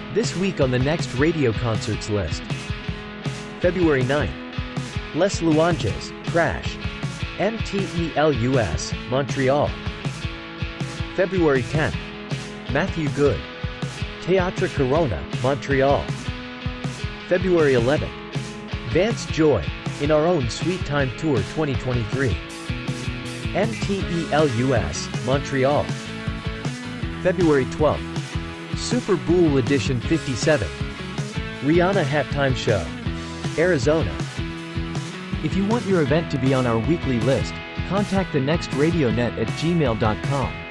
This week on the next radio concerts list. February 9th. Les Louanges, Crash. MTELUS, Montreal. February 10th. Matthew Good. Teatre Corona, Montreal. February 11th. Vance Joy, In Our Own Sweet Time Tour 2023. MTELUS, Montreal. February 12th. Super Bowl Edition 57. Rihanna Halftime Show. Arizona. If you want your event to be on our weekly list, contact the Next Radio Net at gmail.com.